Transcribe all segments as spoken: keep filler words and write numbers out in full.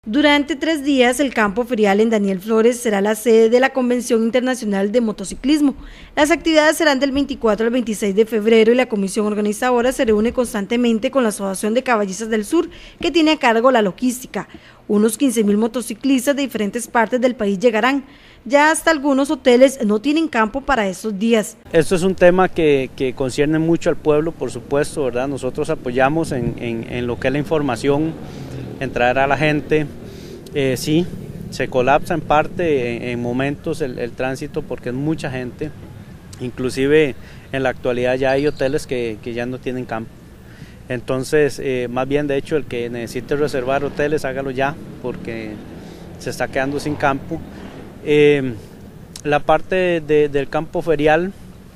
Durante tres días, el campo ferial en Daniel Flores será la sede de la Convención Internacional de Motociclismo. Las actividades serán del veinticuatro al veintiséis de febrero y la comisión organizadora se reúne constantemente con la Asociación de Caballistas del Sur, que tiene a cargo la logística. Unos quince mil motociclistas de diferentes partes del país llegarán. Ya hasta algunos hoteles no tienen campo para estos días. Esto es un tema que, que concierne mucho al pueblo, por supuesto, ¿verdad? Nosotros apoyamos en, en, en lo que es la información, en traer a la gente. Eh, sí, se colapsa en parte en, en momentos el, el tránsito porque es mucha gente. Inclusive en la actualidad ya hay hoteles que, que ya no tienen campo. Entonces, eh, más bien de hecho el que necesite reservar hoteles, hágalo ya, porque se está quedando sin campo. Eh, la parte de, del campo ferial,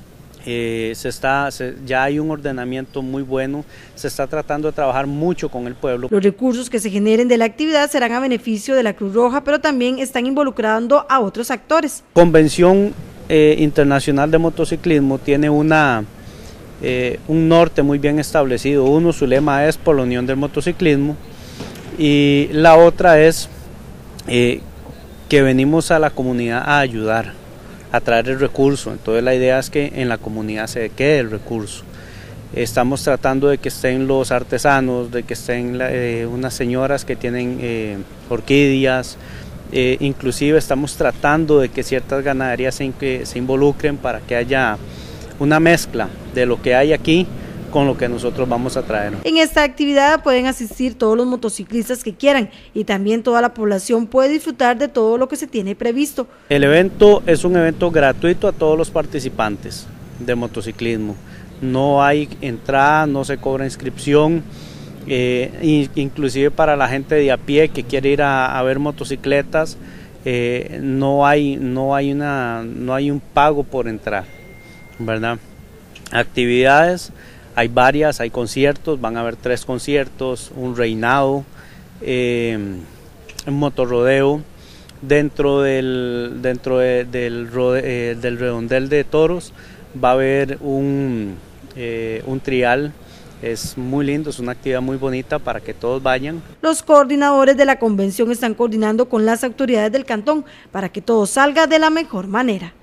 eh, se está, se, ya hay un ordenamiento muy bueno, se está tratando de trabajar mucho con el pueblo. Los recursos que se generen de la actividad serán a beneficio de la Cruz Roja, pero también están involucrando a otros actores. Convención eh, Internacional de Motociclismo tiene una... Eh, un norte muy bien establecido. Uno, su lema es por la unión del motociclismo, y la otra es eh, que venimos a la comunidad a ayudar, a traer el recurso. Entonces la idea es que en la comunidad se quede el recurso. Estamos tratando de que estén los artesanos, de que estén eh, unas señoras que tienen eh, orquídeas, eh, inclusive estamos tratando de que ciertas ganaderías se, que se involucren para que haya una mezcla de lo que hay aquí con lo que nosotros vamos a traer. En esta actividad pueden asistir todos los motociclistas que quieran y también toda la población puede disfrutar de todo lo que se tiene previsto. El evento es un evento gratuito a todos los participantes de motociclismo. No hay entrada, no se cobra inscripción, eh, inclusive para la gente de a pie que quiere ir a, a ver motocicletas, eh, no hay, no hay una, no hay un pago por entrar, ¿verdad? Actividades, hay varias, hay conciertos, van a haber tres conciertos, un reinado, eh, un motorrodeo, dentro del, dentro de, del, rode, eh, del redondel de toros va a haber un, eh, un trial. Es muy lindo, es una actividad muy bonita para que todos vayan. Los coordinadores de la convención están coordinando con las autoridades del cantón para que todo salga de la mejor manera.